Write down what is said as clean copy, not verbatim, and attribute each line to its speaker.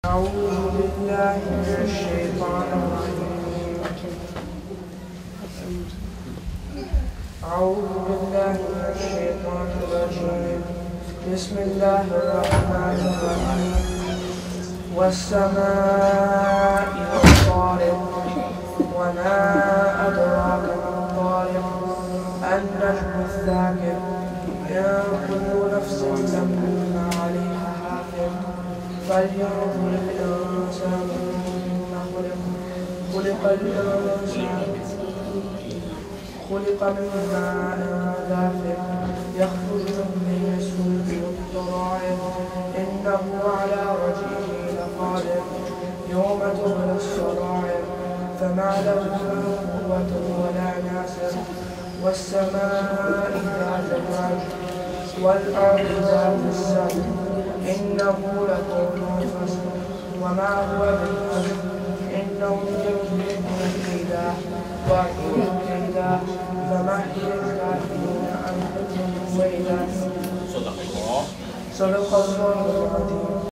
Speaker 1: أعوذ بالله من الشيطان الرجيم. أعوذ بالله من الشيطان الرجيم. بسم الله الرحمن الرحيم. والسماء والطارق وما أدراك ما الطارق النجم الثاقب إن كل نفس لما عليها حافظ فلينظر الإنسان مما خلق الإنسان خلق من ماء دافق يخرج من بين الصلب والترائب إنه على رجعه لقادر يوم تبلى السرائر فما له من قوة ولا ناصر والسماء ذات الرجع والأرض ذات السبع إنه لقول فصل وما هو بالهزل إنهم يكيدون كيدا وأكيد كيدا فمهل الكافرين أمهلهم رويدا. صدق الله العظيم.